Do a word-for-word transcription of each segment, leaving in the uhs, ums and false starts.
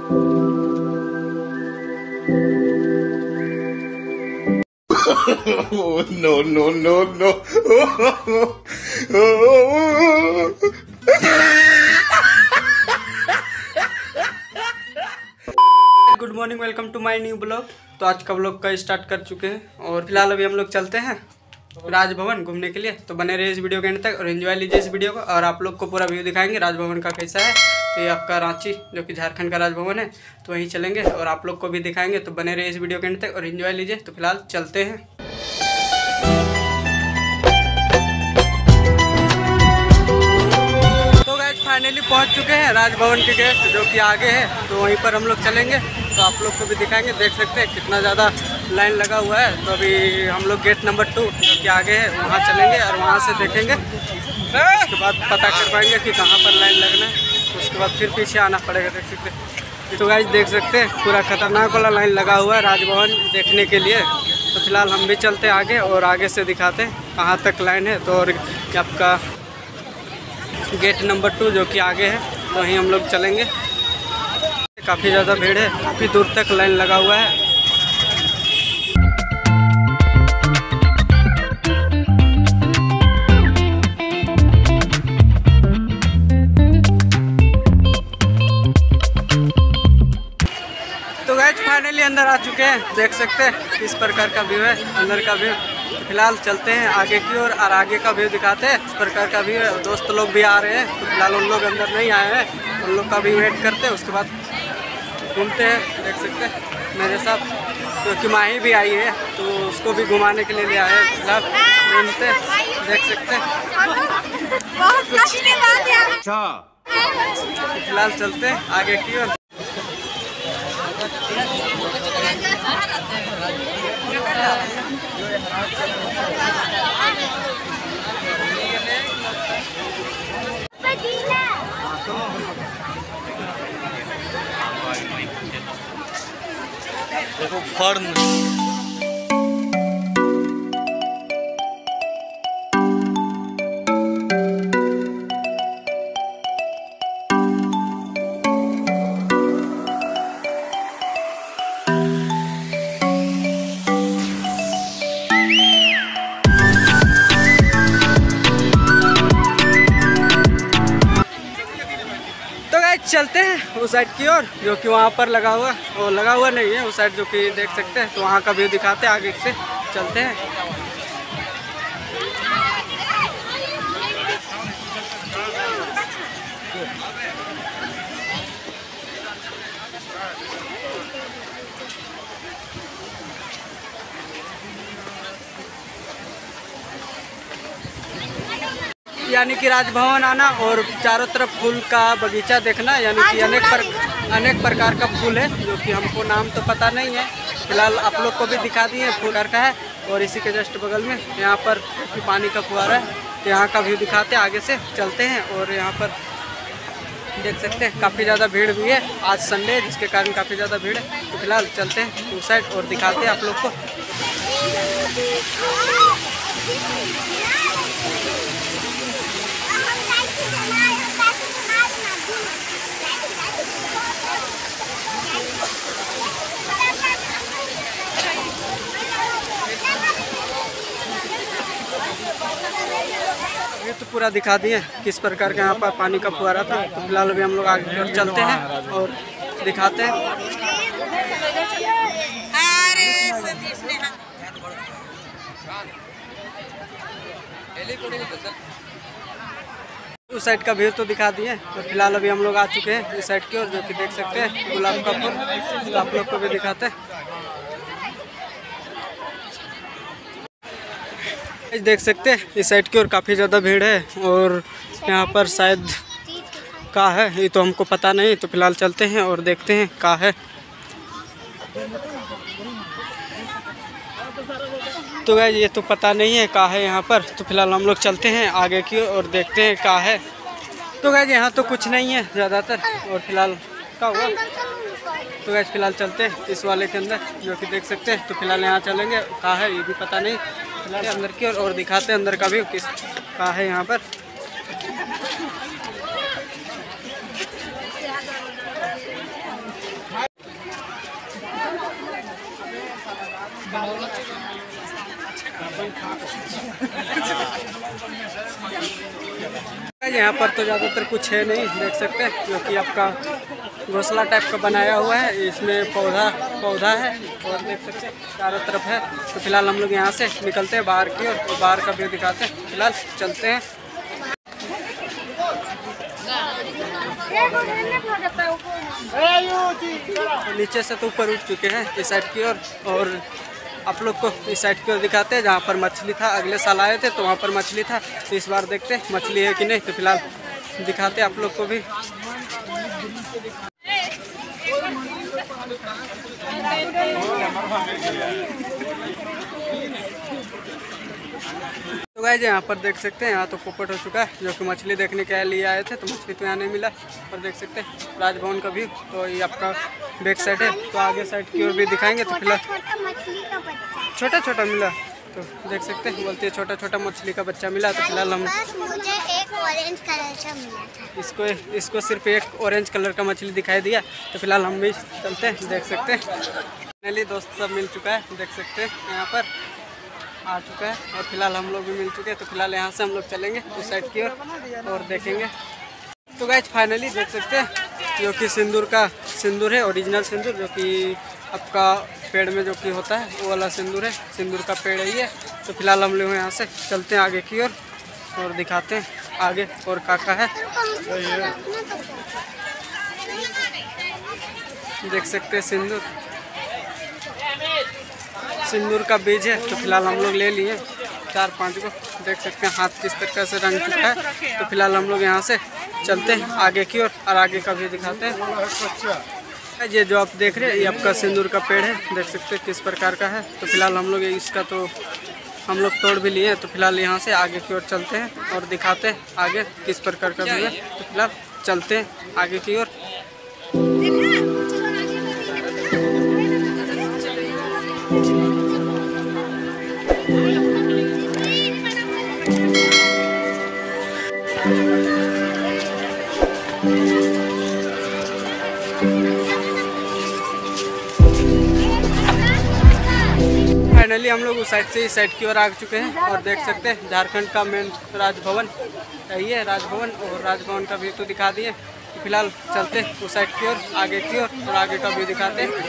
No, no, no, no. Good morning, welcome to my new blog. तो आज का blog का स्टार्ट कर चुके हैं और फिलहाल अभी हम लोग चलते हैं राजभवन घूमने के लिए। तो बने रहिए इस वीडियो के एंड तक और एंजॉय लीजिए इस वीडियो को। और आप लोग को पूरा व्यू दिखाएंगे राजभवन का कैसा है। तो ये आपका रांची जो कि झारखंड का राजभवन है, तो वहीं चलेंगे और आप लोग को भी दिखाएंगे। तो बने रहिए इस वीडियो के एंड तक और एंजॉय लीजिए। तो फिलहाल चलते हैं। तो गाइस फाइनली पहुंच चुके हैं राजभवन के गेट जो कि आगे है, तो वहीं पर हम लोग चलेंगे। तो आप लोग को भी दिखाएंगे, देख सकते हैं कितना ज़्यादा लाइन लगा हुआ है। तो अभी हम लोग गेट नंबर टू जो कि आगे है वहाँ चलेंगे और वहाँ से देखेंगे। उसके बाद पता कर पाएंगे कि कहाँ पर लाइन लगना है। उसके बाद फिर पीछे आना पड़ेगा, देख सकते हैं। तो गाइस देख सकते हैं पूरा खतरनाक वाला लाइन लगा हुआ है राजभवन देखने के लिए। तो फिलहाल हम भी चलते हैं आगे और आगे से दिखाते हैं कहाँ तक लाइन है। तो और आपका गेट नंबर टू जो कि आगे है, तो वहीं हम लोग चलेंगे। काफ़ी ज़्यादा भीड़ है, काफ़ी दूर तक लाइन लगा हुआ है। तो गाइस फाइनली अंदर आ चुके हैं, देख सकते हैं किस प्रकार का व्यू है अंदर का व्यू। तो फिलहाल चलते हैं आगे की ओर और, और आगे का व्यू दिखाते हैं इस प्रकार का व्यू है। दोस्त लोग भी आ रहे हैं, तो फिलहाल उन लोग अंदर नहीं आए हैं, उन लोग का भी वेट करते हैं। उसके बाद घूमते हैं, देख सकते हैं मेरे साथ क्योंकि माही भी आई है, तो उसको भी घुमाने के लिए ले आए हैं। फिलहाल घूमते हैं, देख सकते हैं। फिलहाल चलते हैं आगे की ओर। देखो फर्न चलते हैं उस साइड की ओर जो कि वहाँ पर लगा हुआ वो लगा हुआ नहीं है, उस साइड जो कि देख सकते हैं। तो वहाँ का व्यू दिखाते हैं, आगे से चलते हैं। यानी कि राजभवन आना और चारों तरफ फूल का बगीचा देखना, यानी कि अनेक पर अनेक प्रकार का फूल है जो कि हमको नाम तो पता नहीं है। फिलहाल आप लोग को भी दिखा दिए फूल का है। और इसी के जस्ट बगल में यहाँ पर पानी का फुहारा है, तो यहाँ का व्यू दिखाते हैं, आगे से चलते हैं। और यहाँ पर देख सकते हैं काफ़ी ज़्यादा भीड़ भी है, आज संडे जिसके कारण काफ़ी ज़्यादा भीड़ है। तो फिलहाल चलते हैं उस साइड और दिखाते हैं आप लोग को। ये तो पूरा दिखा दिए किस प्रकार का यहाँ पर पानी का फुहारा था। तो फिलहाल अभी हम लोग आगे की ओर चलते हैं और दिखाते हैं। उस साइड का व्यू तो दिखा दिए। तो फिलहाल अभी हम लोग आ चुके हैं इस साइड की ओर जो कि देख सकते हैं गुलाब का फूल। तो आप लोग को भी दिखाते हैं, देख सकते हैं इस साइड की ओर काफ़ी ज़्यादा भीड़ है। और यहाँ पर शायद का है, ये तो हमको पता नहीं। तो फिलहाल चलते हैं और देखते हैं का है। तो गाइस ये तो पता नहीं है का है यहाँ पर। तो फिलहाल हम लोग चलते हैं आगे की ओर और देखते हैं का है। तो गाइस यहाँ तो कुछ नहीं है ज़्यादातर। और फिलहाल का हुआ, तो गाइस फिलहाल चलते हैं इस वाले के अंदर जो कि देख सकते हैं। तो फिलहाल यहाँ चलेंगे, का है ये भी पता नहीं। फिलहाल अंदर की ओर और दिखाते हैं अंदर का भी किस का है यहाँ पर। गाइस यहाँ पर तो ज़्यादातर कुछ है नहीं, देख सकते हैं, जो कि आपका घोंसला टाइप का बनाया हुआ है। इसमें पौधा पौधा है और देख सकते हैं चारों तरफ है। तो फिलहाल हम लोग यहाँ से निकलते हैं बाहर की ओर और बाहर का व्यू दिखाते हैं। फिलहाल चलते हैं। तो नीचे से तो ऊपर उठ चुके हैं इस साइड की ओर और, और आप लोग को इस साइड की ओर दिखाते हैं जहाँ पर मछली था। अगले साल आए थे तो वहाँ पर मछली था, तो इस बार देखते हैं मछली है कि नहीं। तो फिलहाल दिखाते हैं आप लोग को भी। तो गाइस यहाँ पर देख सकते हैं, यहाँ तो पोपट हो चुका है, जो कि मछली देखने के लिए आए थे, तो मछली तो यहाँ नहीं मिला। और देख सकते हैं राजभवन का व्यू, तो ये आपका बैक साइड है। तो आगे साइड की ओर भी दिखाएंगे। तो फिलहाल छोटा छोटा मिला, तो देख सकते हैं, बोलते हैं छोटा छोटा मछली का बच्चा मिला। तो फिलहाल हम मुझे एक ऑरेंज कलर का मिला था। इसको इसको सिर्फ एक ऑरेंज कलर का मछली दिखाई दिया। तो फिलहाल हम भी चलते हैं, देख सकते हैं। फाइनली दोस्त सब मिल चुका है, देख सकते हैं यहाँ पर आ चुका है और फिलहाल हम लोग भी मिल चुके हैं। तो फिलहाल यहाँ से हम लोग चलेंगे उस साइड की ओर और देखेंगे। तो गाइस फाइनली देख सकते हैं, जो कि सिंदूर का सिंदूर है, ओरिजिनल सिंदूर, जो कि आपका पेड़ में जो कि होता है वो वाला सिंदूर है। सिंदूर का पेड़ है ये। तो फिलहाल हम लोग यहाँ से चलते हैं आगे की ओर और, और दिखाते हैं आगे और काका है। देख सकते हैं सिंदूर सिंदूर का बीज है। तो फिलहाल हम लोग ले लिए चार पांच को, देख सकते हैं हाथ किस तरह से रंग चुका है। तो फिलहाल हम लोग यहाँ से चलते हैं आगे की ओर और, और आगे का भी दिखाते हैं। ये जो आप देख रहे हैं ये आपका सिंदूर का पेड़ है, देख सकते हैं किस प्रकार का है। तो फिलहाल हम लोग इसका तो हम लोग तोड़ भी लिए। तो फिलहाल यहाँ से आगे की ओर चलते हैं और दिखाते हैं आगे किस प्रकार का भी है। तो फिलहाल चलते हैं आगे की ओर। फाइनली हम लोग उस साइड से इस साइड की ओर आ चुके हैं और देख सकते हैं झारखंड का मेन राजभवन यही है, राजभवन। और राजभवन का व्यू तो दिखा दिए। फिलहाल चलते हैं उस साइड की ओर आगे की ओर और, और आगे का व्यू दिखाते हैं।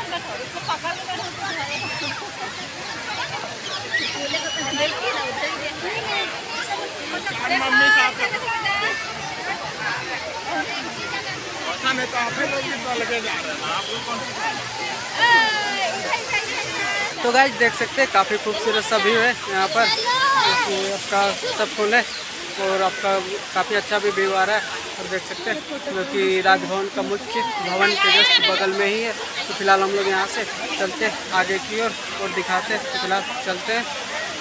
तो गाइस देख सकते हैं काफ़ी खूबसूरत सा व्यू है यहाँ पर, आपका सब फूल है और आपका काफ़ी अच्छा भी व्यू आ रहा है। और देख सकते हैं जो कि राजभवन का मुख्य भवन के जस्ट बगल में ही है। तो फिलहाल हम लोग यहाँ से चलते हैं आगे की ओर और, और दिखाते हैं। तो फिलहाल चलते हैं।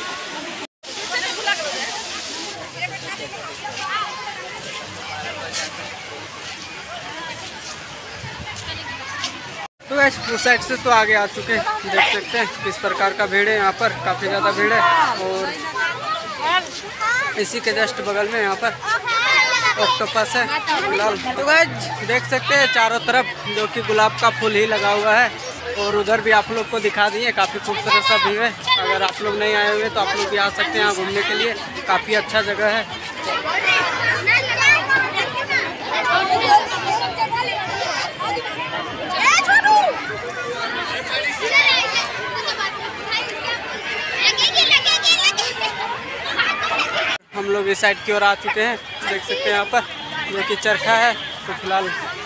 तो गाइस उस साइड से तो आगे आ चुके हैं, देख सकते हैं किस प्रकार का भीड़ है यहाँ पर, काफ़ी ज़्यादा भीड़ है। और इसी के जस्ट बगल में यहाँ पर ऑक्टोपस है फिलहाल। तो गाइस देख सकते हैं चारों तरफ जो कि गुलाब का फूल ही लगा हुआ है। और उधर भी आप लोग को दिखा दिए, काफ़ी खूबसूरत सा व्यू है। अगर आप लोग नहीं आए हुए तो आप लोग भी आ सकते हैं यहाँ घूमने के लिए, काफ़ी अच्छा जगह है। हम लोग इस साइड की ओर आ चुके हैं, देख सकते हैं यहाँ पर जो कि चरखा है। तो फिलहाल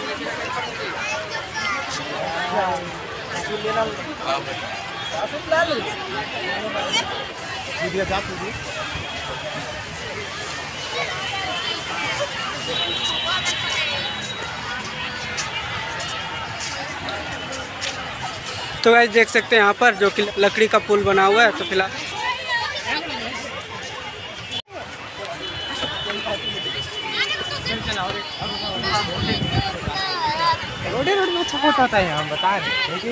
तो गाइस देख सकते हैं यहाँ पर जो कि लकड़ी का पुल बना हुआ है। तो फिलहाल रोड रोड में अच्छा फोटो आता है यहाँ, बता रहे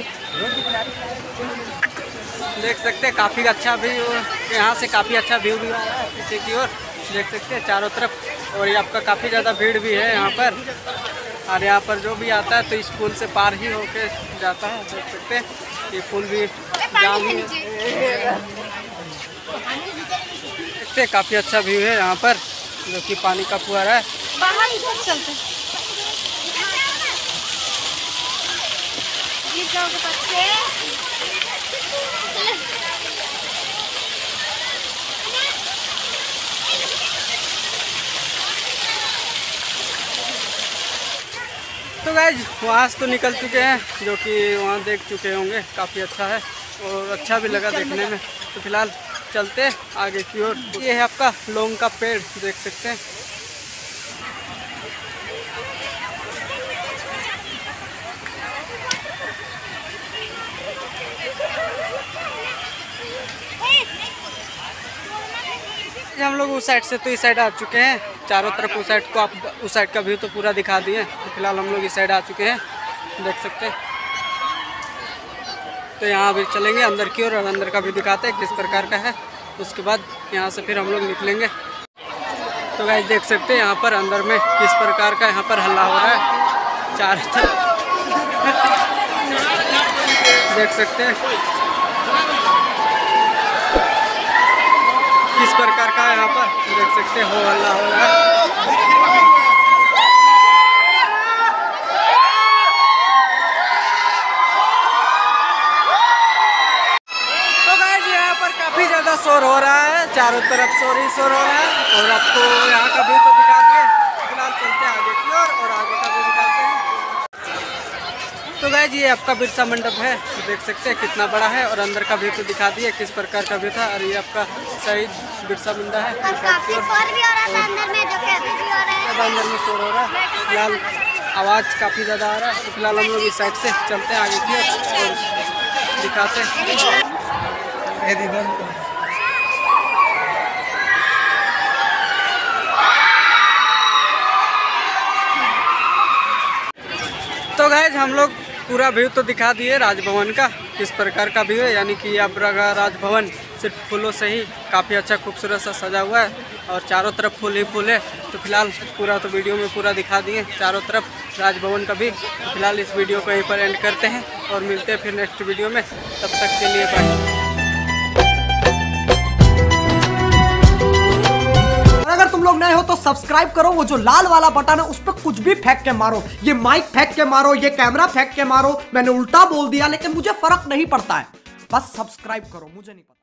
देख सकते हैं काफ़ी अच्छा व्यू, यहाँ से काफ़ी अच्छा व्यू भी आ रहा है पीछे की ओर, देख सकते हैं चारों तरफ। और ये आपका काफ़ी ज़्यादा भीड़ भी है यहाँ पर। और यहाँ पर जो भी आता है तो इस पुल से पार ही होके जाता है, देख सकते हैं ये पुल भी जाम ही है। देखते हैं काफ़ी अच्छा व्यू है यहाँ पर। जो कि पानी का फुहारा है। बाहर इधर चलते हैं। ये जाओगे बच्चे। तो गाइज वहाँ से तो निकल चुके हैं, जो कि वहाँ देख चुके होंगे, काफ़ी अच्छा है और अच्छा भी लगा देखने में। तो फिलहाल चलते हैं आगे की ओर। ये है आपका लौंग का पेड़, देख सकते हैं। हम लोग उस साइड से तो इस साइड आ चुके हैं, चारों तरफ उस साइड को आप उस साइड का व्यू तो पूरा दिखा दिए। तो फिलहाल हम लोग इस साइड आ चुके हैं, देख सकते हैं। तो यहाँ अभी चलेंगे अंदर की ओर और अंदर का भी दिखाते हैं किस प्रकार का है। उसके बाद यहाँ से फिर हम लोग निकलेंगे। तो गाइस देख सकते हैं यहाँ पर अंदर में किस प्रकार का यहाँ पर हल्ला हो रहा है चारों तरफ, देख सकते हैं किस प्रकार का है यहाँ पर, देख सकते हैं हो हल्ला हो रहा है। तो गाइस यहाँ पर काफी ज्यादा शोर हो रहा है, चारों तरफ शोर ही शोर हो रहा है। और आपको यहाँ का व्यू तो दिखा दिए, फिलहाल चलते हैं आगे की ओर और आगे का व्यू दिखाते हैं। तो गाइस ये आपका बिरसा मंडप है, तो देख सकते हैं कितना बड़ा है और अंदर का व्यू तो दिखा दिए किस प्रकार का व्यू था। और ये आपका शहीद बिरसा मुंडा है। और काफी शोर भी हो रहा था अंदर में, जो कि अभी भी हो रहा है। ज़्यादा अंदर में शोर हो रहा है, फिलहाल आवाज़ काफ़ी ज़्यादा आ रहा है। तो फिलहाल हम लोग इस साइड से चलते हैं आगे की और दिखाते हैं। तो गाइस हम लोग पूरा व्यू तो दिखा दिए राजभवन का, किस प्रकार का व्यू है। यानी कि अब राजभवन सिर्फ फूलों से ही काफ़ी अच्छा खूबसूरत सा सजा हुआ है और चारों तरफ फूल ही फूल है। तो फिलहाल पूरा तो वीडियो में पूरा दिखा दिए चारों तरफ राजभवन का भी। तो फिलहाल इस वीडियो को यहीं पर एंड करते हैं और मिलते हैं फिर नेक्स्ट वीडियो में। तब तक के लिए बाय। अगर तुम लोग नए हो तो सब्सक्राइब करो, वो जो लाल वाला बटन है उस पर कुछ भी फेंक के मारो, ये माइक फेंक के मारो, ये कैमरा फेंक के मारो। मैंने उल्टा बोल दिया लेकिन मुझे फर्क नहीं पड़ता है, बस सब्सक्राइब करो, मुझे नहीं पता।